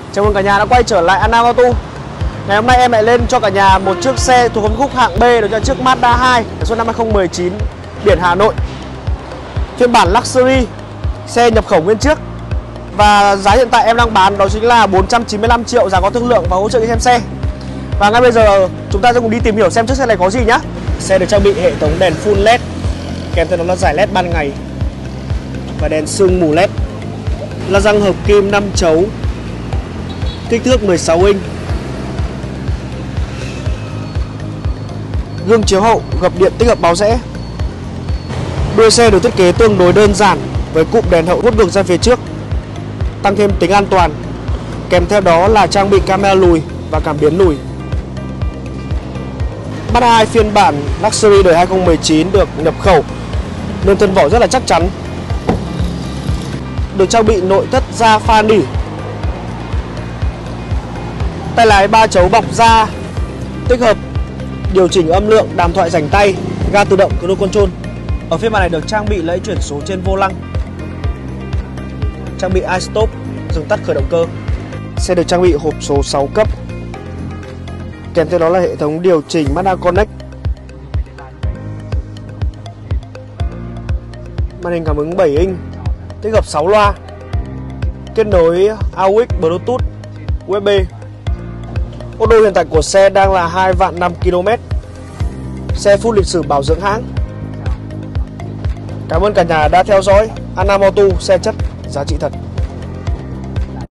Chào mừng cả nhà đã quay trở lại An Nam Auto. Ngày hôm nay em lại lên cho cả nhà một chiếc xe thuộc phân khúc hạng B, đó là chiếc Mazda 2 số năm 2019, biển Hà Nội, phiên bản Luxury, xe nhập khẩu nguyên chiếc. Và giá hiện tại em đang bán đó chính là 495 triệu, giá có thương lượng và hỗ trợ đi xem xe. Và ngay bây giờ chúng ta sẽ cùng đi tìm hiểu xem chiếc xe này có gì nhé. Xe được trang bị hệ thống đèn full LED, kèm theo đó là dải LED ban ngày và đèn sương mù LED, la răng hợp kim 5 chấu, kích thước 16 inch, gương chiếu hậu gập điện tích hợp báo rẽ. Đuôi xe được thiết kế tương đối đơn giản với cụm đèn hậu hút ngược ra phía trước, tăng thêm tính an toàn. Kèm theo đó là trang bị camera lùi và cảm biến lùi. Mazda 2 phiên bản Luxury đời 2019 được nhập khẩu nên thân vỏ rất là chắc chắn. Được trang bị nội thất da pha nỉ, tay lái 3 chấu bọc da, tích hợp điều chỉnh âm lượng, đàm thoại rảnh tay, ga tự động cruise control. Ở phiên bản này được trang bị lẫy chuyển số trên vô lăng, trang bị iStop, dừng tắt khởi động cơ. Xe được trang bị hộp số 6 cấp, kèm theo đó là hệ thống điều chỉnh Mazda Connect, màn hình cảm ứng 7 inch, tích hợp 6 loa, kết nối AUX, Bluetooth, USB. Ô đô hiện tại của xe đang là 2.500.000 km. Xe full lịch sử bảo dưỡng hãng. Cảm ơn cả nhà đã theo dõi. An Nam Auto, xe chất, giá trị thật.